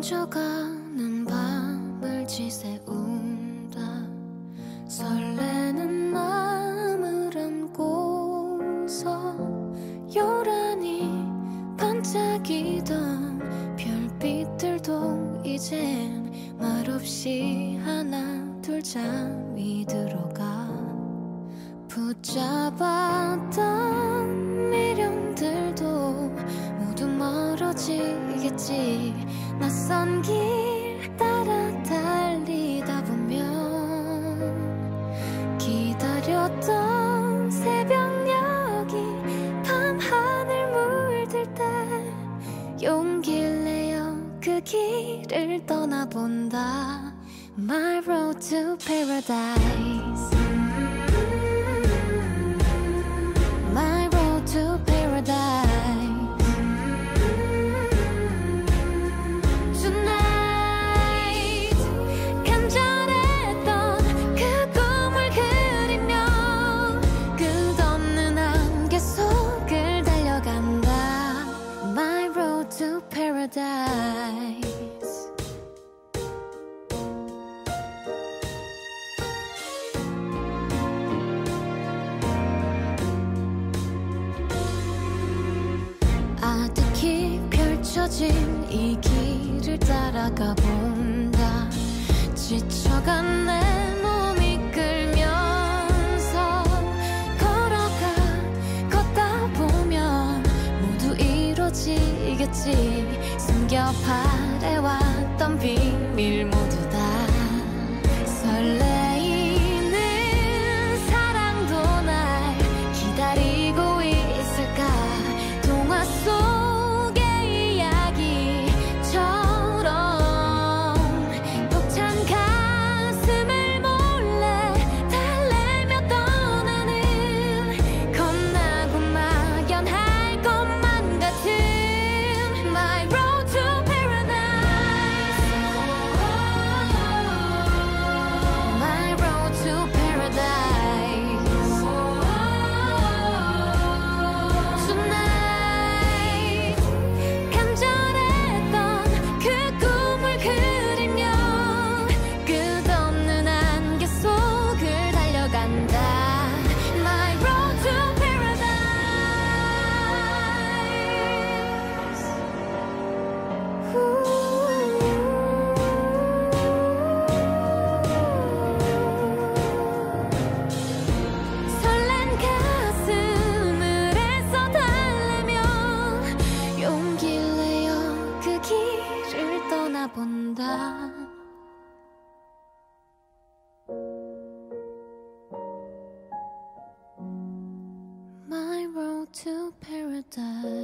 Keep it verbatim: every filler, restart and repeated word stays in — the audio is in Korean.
번져가는 밤을 지새운다. 설레는 마음을 안고서 요란히 반짝이던 별빛들도 이젠 말없이 하나 둘 잠이 들어가. 붙잡았던 미련들도 모두 멀어지겠지. 낯선 길 따라 달리다 보면 기다렸던 새벽녘이 밤하늘 물들 때 용기를 내어 그 길을 떠나본다. My road to paradise. My road to paradise. Tonight 간절했던 그 꿈을 그리며 끝없는 안개 속을 달려간다. My road to paradise. 아득히 펼쳐진 이 길을 따라가 본다. 지쳐간 내 몸이 끌면서 걸어가. 걷다 보면 모두 이루어지겠지. 숨겨 바래왔던 비밀 모두 다. 설레이는 사랑도 날 기다리고 있을까. 동화 속의 이야기처럼 벅찬 가슴을 몰래 달래며 떠나는 겁나고 막연할 것만 같은 My road to paradise. My road to paradise. Tonight 간절했던 그 꿈을 그리며 끝없는 안개 속을 달려간다. My road to paradise. 설렌 가슴을 애써 달래며 용기를 내어 그 길을 떠나본다. My road to paradise.